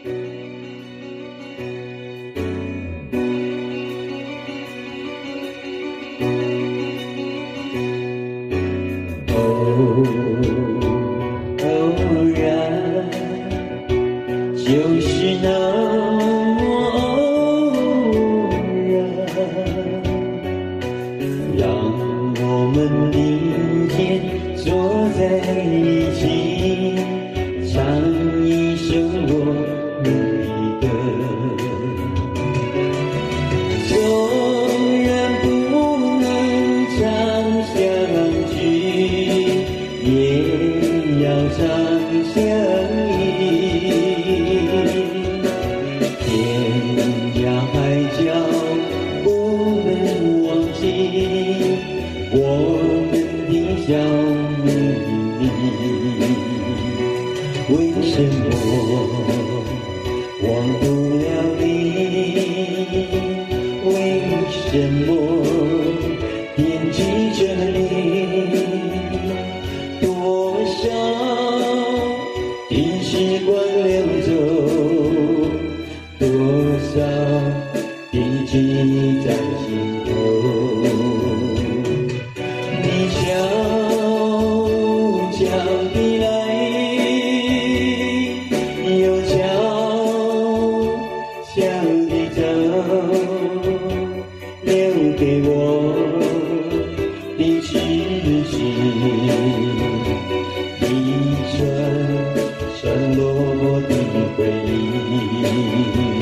偶然，就是那么偶然，让我们并肩坐在一起，唱一首我们的歌。纵然不能常相聚，也要常相依。天涯海角不能忘记我们的小秘密。为什么忘不了你？为什么惦记着你？多少的时光流走，多少的记忆在心头。你悄悄地来，又悄悄地走，留给我的只是一串串落的回忆。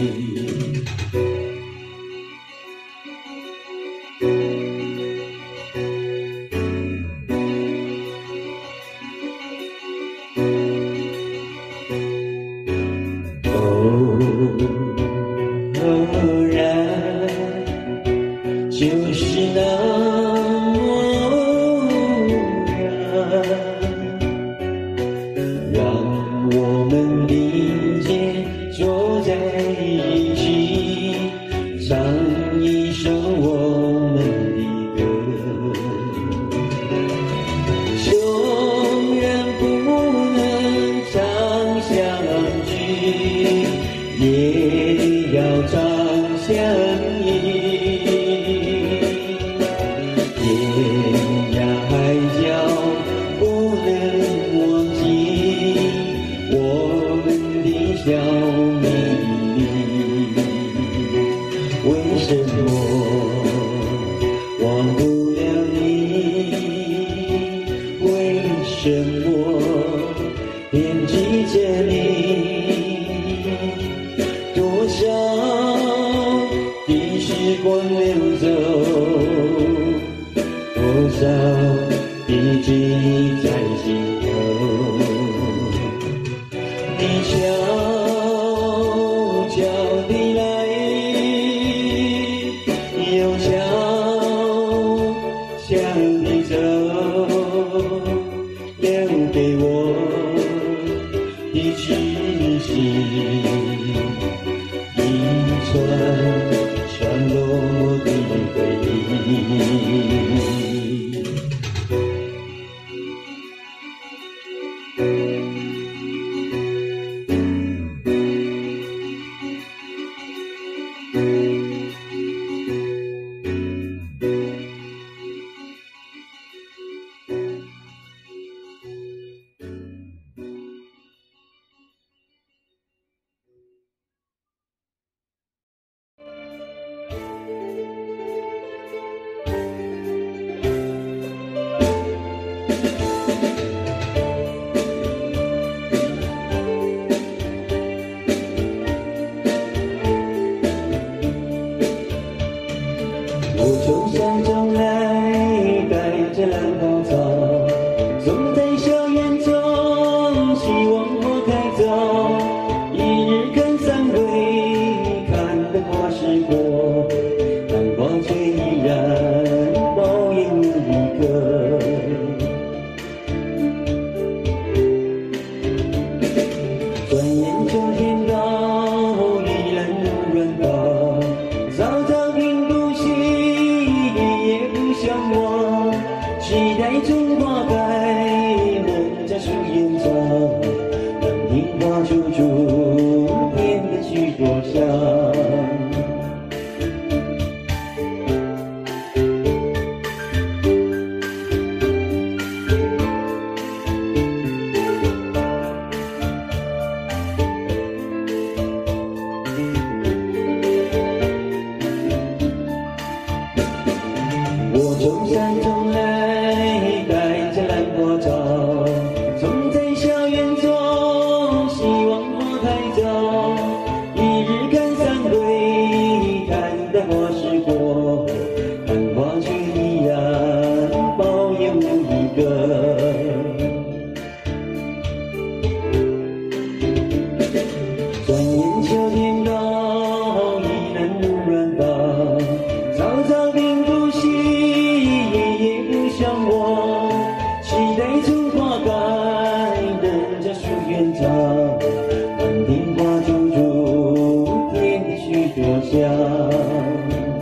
偶然，就是那么偶然，让我们并肩坐在一起，唱一首我们的歌。纵然不能常相聚，也要常相依。天涯海角不能忘记我们的小秘密。为什么忘不了你？为什么惦记着你？多少的时光流走，多少的记忆在心头。你悄悄地来，又悄悄地走，留给我的只是一串落的回忆。 原长，满地花处处添的许多香。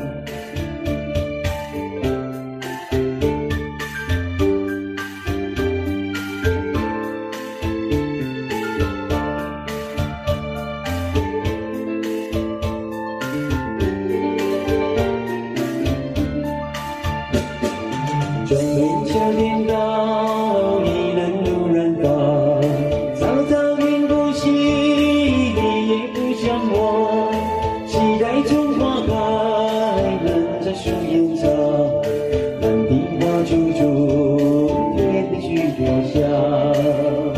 春眠秋天到，你能突然到，草草并不息，你也不像我，期待中花开，人在树荫上，满地花处处添的许多香。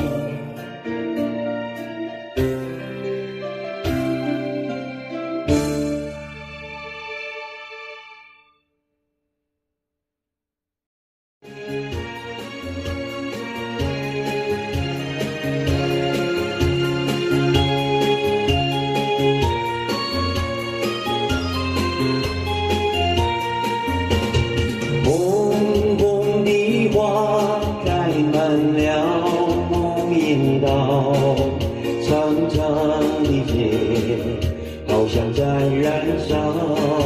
红红的花开满了木荫道，长长的街好像在燃烧，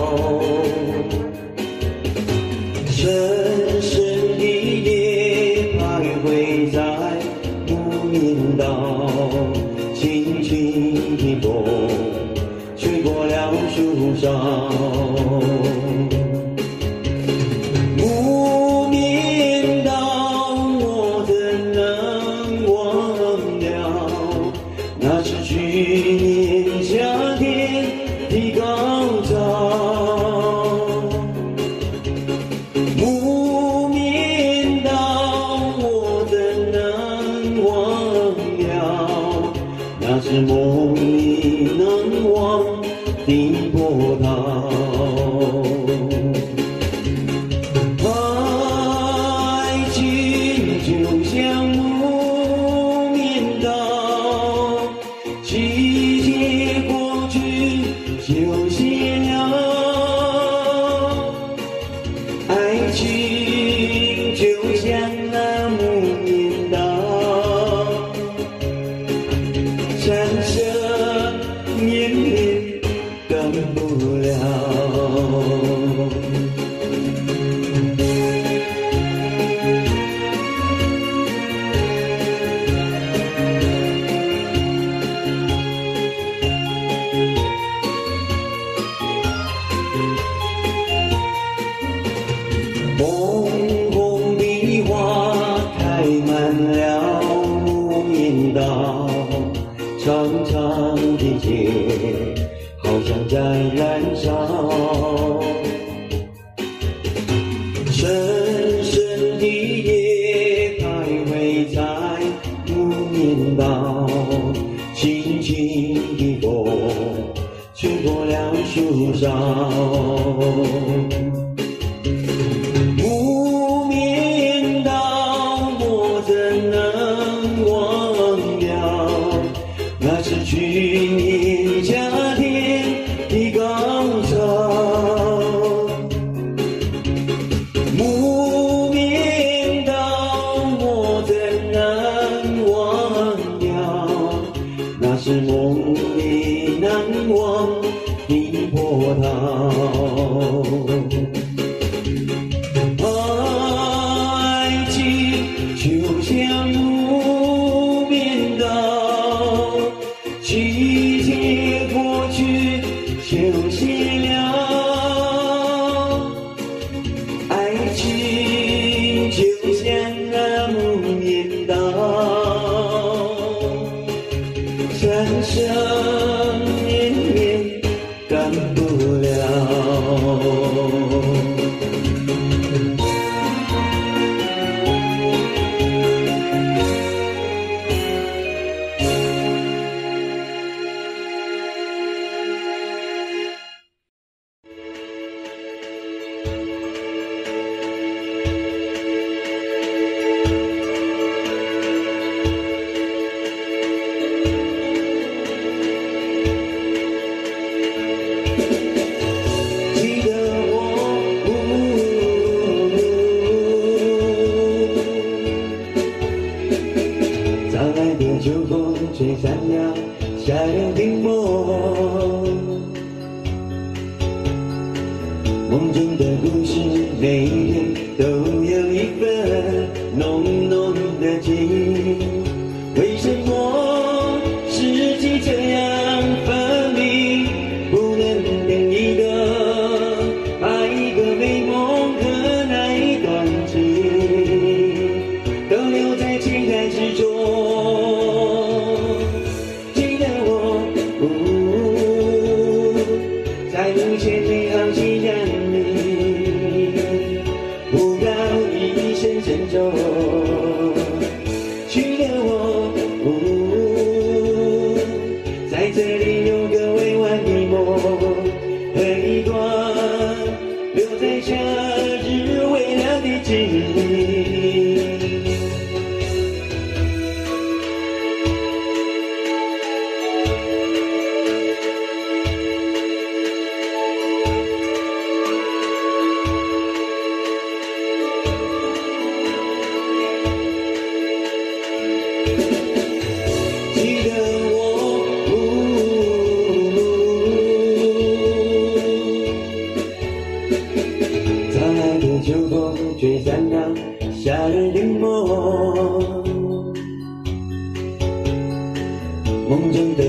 深深的夜徘徊在木荫道，轻轻的风吹过了树梢。去年夏天的高潮，木棉道我怎能忘了？那是梦里难忘的波涛。爱情就像木棉道。季节过去就谢了，爱情就像那木棉道，山色绵绵干不了。红红的花开满了木棉道，长长的街好像在燃烧，深深的夜徘徊在木棉道，轻轻的风吹过了树梢。木棉道我怎能忘了？那是去年夏天的高潮。木棉道我怎能忘了？那是梦里难忘的波涛。爱情就像木棉道，季节过去就谢了，爱情就像那木棉道，山上绵绵干不了。 吹散了夏日冰漠。梦中的故事，每一天都有一份浓浓的记忆。为什么世纪这样分明，不能定义的把一个美梦和那一段记忆都留在情海之中。记得我，在无限美好期待里，不要一生珍重。去的我，在这里有个委婉的梦，和一段留在夏日未了的记忆。记得我，苍白的秋风吹散了夏日的梦，梦中的